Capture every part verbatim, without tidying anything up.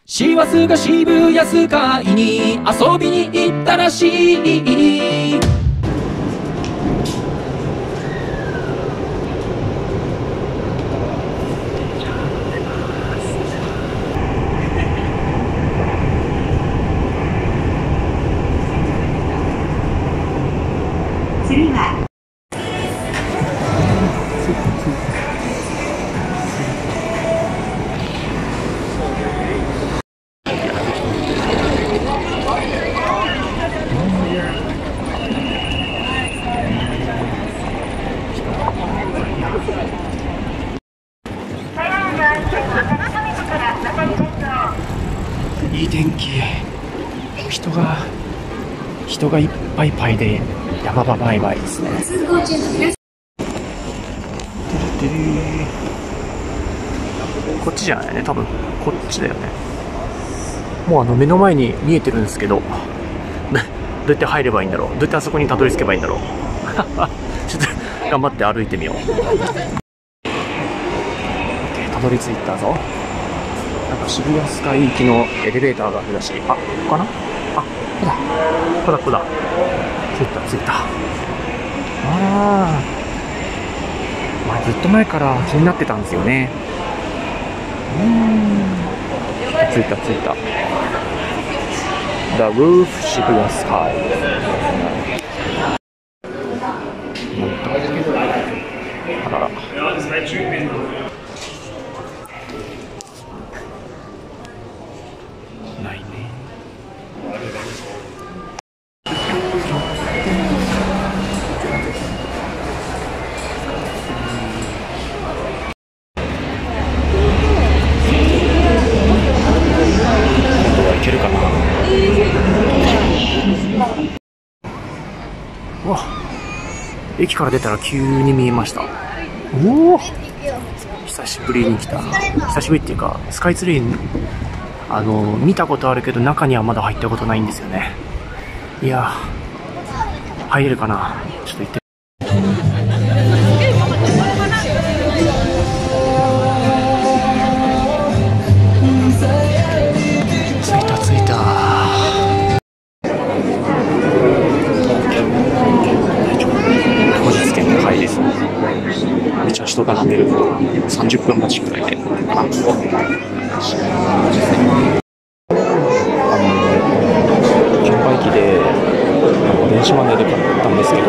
師走が渋谷スカイに遊びに行ったらしい。 次はいい天気。人が人がいっぱいいっぱいで山場バイバイですね。こっちじゃないね、多分こっちだよね。もうあの目の前に見えてるんですけど、どうやって入ればいいんだろう、どうやってあそこにたどり着けばいいんだろうちょっと頑張って歩いてみよう。たどり着いたぞ。なんか渋谷スカイ行きのエレベーターがあるらしい。あ、ここかな。あ、ここだここだここだ。着いた着いた。ああ、まあずっと前から気になってたんですよね。うーん、着いた着いた。 The Roof 渋谷スカイ。あらら、ないね。今度はいけるかな。うわ、駅から出たら急に見えました。おお、久しぶりに来た。久しぶりっていうか、スカイツリー、あの見たことあるけど中にはまだ入ったことないんですよね。いやー、入れるかな。ちょっと行って。着いた着いた。当日券が入れそう。めっちゃ人が並んでる。さんじゅっぷん待ちくらいで。あ、券売機で電子マネーで買ったんですけど、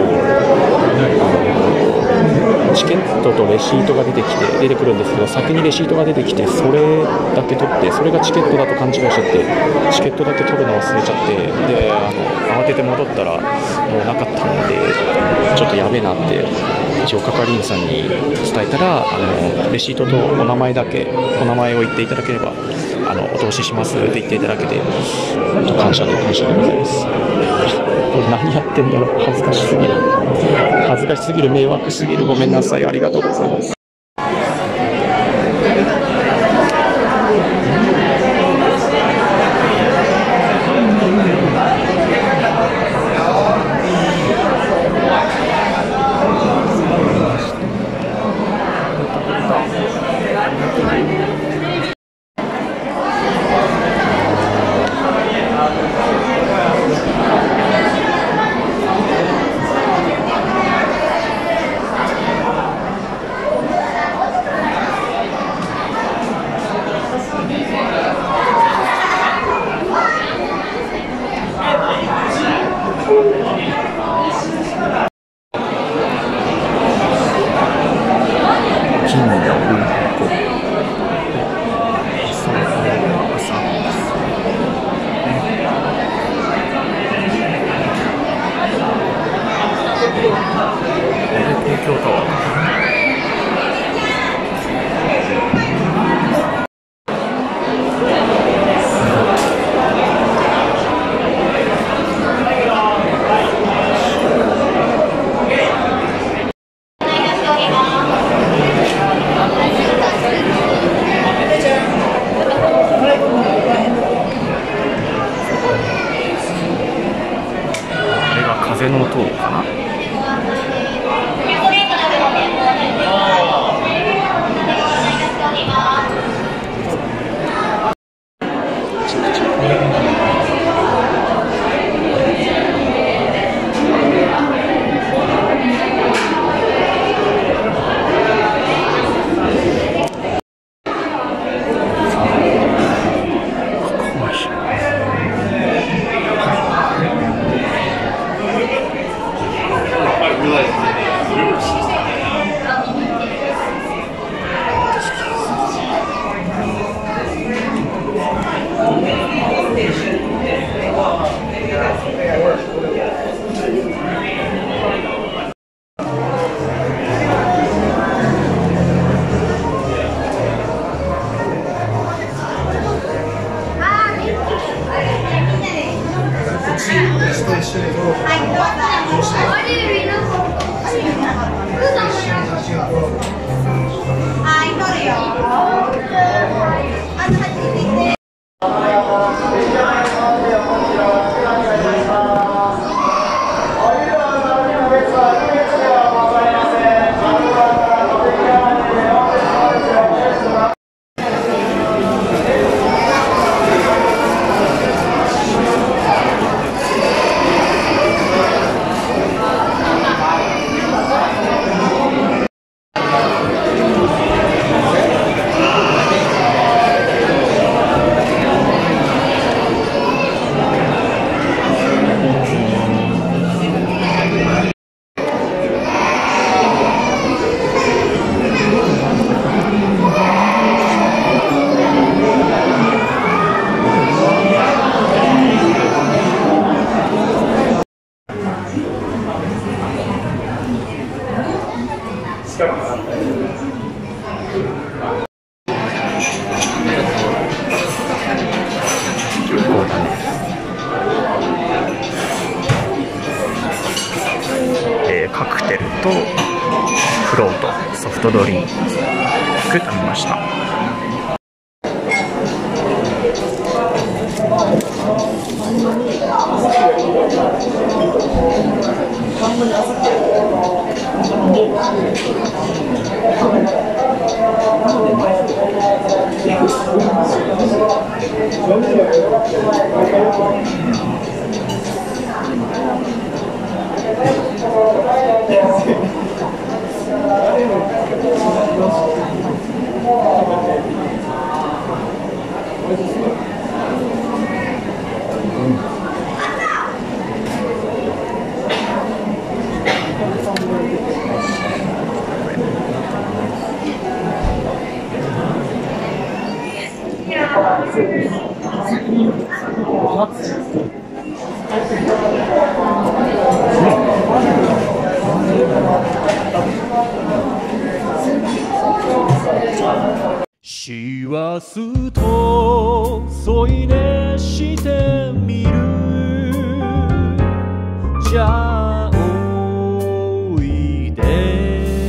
チケットとレシートが出てきて出てくるんですけど、先にレシートが出てきてそれだけ取って、それがチケットだと勘違いしちゃって、チケットだけ取るの忘れちゃって、であの慌てて戻ったらもうなかったんで、ちょっとやべえなって一応係員さんに伝えたら、あのレシートとお名前だけ、お名前を言っていただければあのお通ししますって言っていただけて、本当感謝で感謝でございます。これ何やってんだろう、恥ずかしすぎる、恥ずかしすぎる、迷惑すぎる、ごめんなさい、ありがとうございます。 カクテルとフロート、ソフトドリンク食べました。 師走と添い寝してみる。じゃあおいで。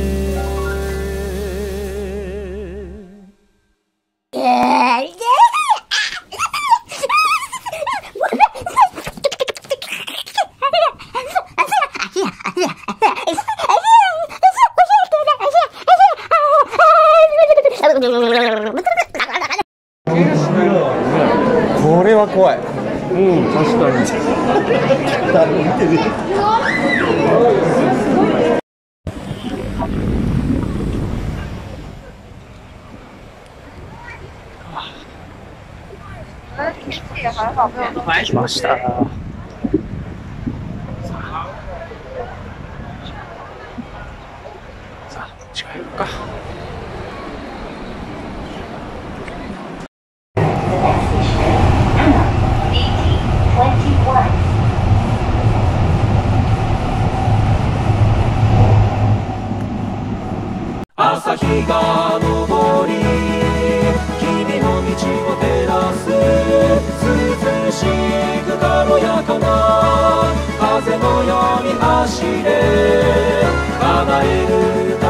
これは怖い。うん、確かに。 来ました。さあ、近いか。 朝日が昇り、君の道を照らす。涼しく軽やかな風のように走れ、叶える